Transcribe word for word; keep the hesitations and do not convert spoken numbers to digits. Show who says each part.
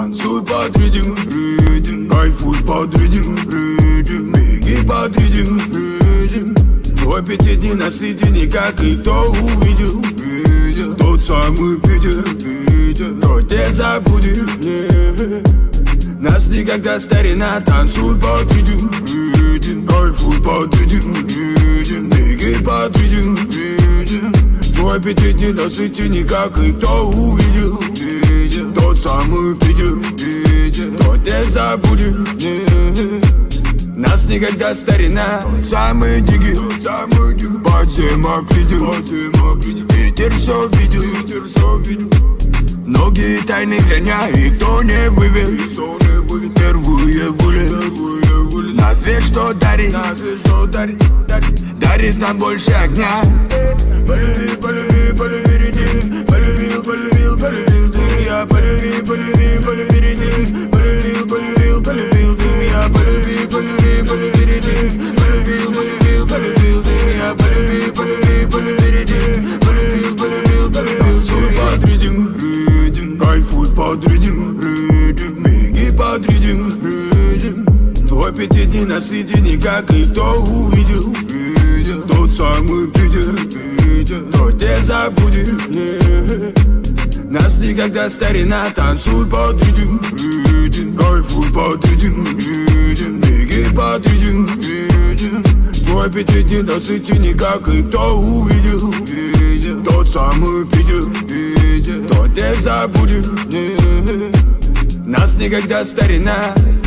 Speaker 1: Танцуй под ритм, ритм, кайфуй под ритм, ритм, беги под ритм, ритм. Твой аппетит не насытен, как и кто увидел, видел. Тот самый Питер, Питер, тот не забудет, не. Нас никогда старина, танцуй под ритм, ритм, кайфуй под ритм, ритм, беги под ритм, ритм. Твой аппетит не насытен, как и кто увидел, видел. Тот самый Питер, Питер, тот не забудет, не. Нас никогда старина, тот самый дикий, тот самый дикий. Подземок видел, подземок видел. Ветер все видел, ветер все видел. Многие тайны храня, и кто не вывел, кто не вывел. Первые воли, на свет что дарит, на свет что дарит, дарит, дарит нам больше огня. Полюби, полюби, полюби, реди, полюбил, полюбил, полюбил ты меня, полюби, полюби, полюби, реди, полюбил, полюбил, полюбил ты меня, полюби, полюби, полюби, реди, полюбил, полюбил, полюбил ты меня, полюби, полюби, полюби, реди, полюбил, полюбил, полюбил ты меня. Под ритм, ритм, кайфуй под ритм, ритм, беги под ритм, ритм. Твой аппетит не насытен, как и кто увидел, видел. Тот самый Питер, Питер, тот не забудет, не. Нас никогда старина, танцуй под ритм, ритм, кайфуй под ритм, ритм, беги под ритм, ритм. Твой аппетит не насытен, как и кто увидел, видел. Тот самый Питер, Питер, тот не забудет, не. Нас никогда старина.